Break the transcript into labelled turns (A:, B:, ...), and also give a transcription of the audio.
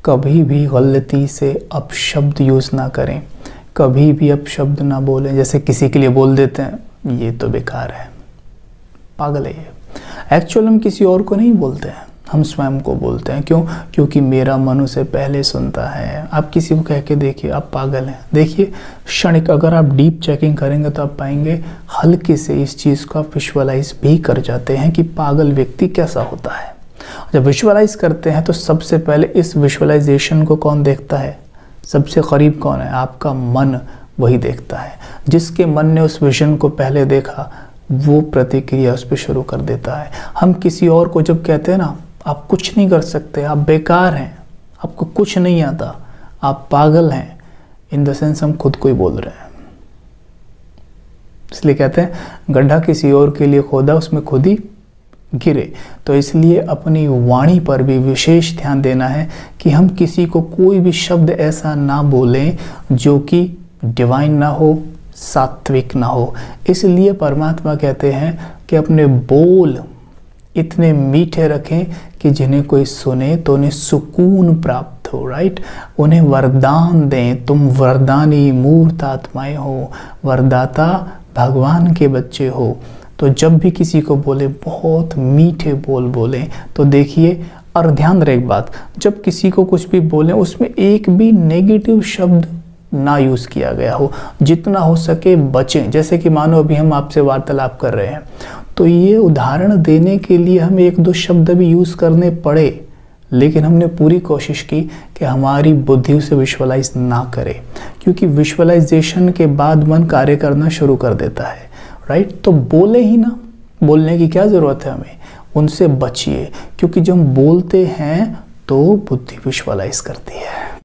A: कभी भी गलती से अपशब्द यूज़ ना करें, कभी भी अपशब्द ना बोलें। जैसे किसी के लिए बोल देते हैं ये तो बेकार है, पागल है ये। एक्चुअल हम किसी और को नहीं बोलते हैं, हम स्वयं को बोलते हैं। क्यों? क्योंकि मेरा मन उसे पहले सुनता है। आप किसी को कह के देखिए आप पागल हैं, देखिए क्षणिक अगर आप डीप चेकिंग करेंगे तो आप पाएंगे हल्के से इस चीज़ को आप विजुअलाइज भी कर जाते हैं कि पागल व्यक्ति कैसा होता है। जब विजुअलाइज करते हैं तो सबसे पहले इस विजुअलाइजेशन को कौन देखता है? सबसे करीब कौन है? आपका मन वही देखता है। जिसके मन ने उस विजन को पहले देखा वो प्रतिक्रिया उस पर शुरू कर देता है। हम किसी और को जब कहते हैं ना आप कुछ नहीं कर सकते, आप बेकार हैं, आपको कुछ नहीं आता, आप पागल हैं, इन द सेंस हम खुद को ही बोल रहे हैं। इसलिए कहते हैं गड्ढा किसी और के लिए खोदा उसमें खुद ही गिरे। तो इसलिए अपनी वाणी पर भी विशेष ध्यान देना है कि हम किसी को कोई भी शब्द ऐसा ना बोलें जो कि डिवाइन ना हो, सात्विक ना हो। इसलिए परमात्मा कहते हैं कि अपने बोल इतने मीठे रखें कि जिन्हें कोई सुने तो उन्हें सुकून प्राप्त हो। राइट? उन्हें वरदान दें। तुम वरदानी मूर्त आत्माएं हो, वरदाता भगवान के बच्चे हो। तो जब भी किसी को बोले बहुत मीठे बोल बोलें। तो देखिए, और ध्यान रहे एक बात, जब किसी को कुछ भी बोलें उसमें एक भी नेगेटिव शब्द ना यूज़ किया गया हो, जितना हो सके बचें। जैसे कि मानो अभी हम आपसे वार्तालाप कर रहे हैं तो ये उदाहरण देने के लिए हम एक दो शब्द भी यूज़ करने पड़े, लेकिन हमने पूरी कोशिश की कि हमारी बुद्धि उसे विजुअलाइज ना करे, क्योंकि विजुअलाइजेशन के बाद मन कार्य करना शुरू कर देता है। राइट? तो बोले ही ना, बोलने की क्या ज़रूरत है हमें, उनसे बचिए, क्योंकि जब हम बोलते हैं तो बुद्धि विजुअलाइज करती है।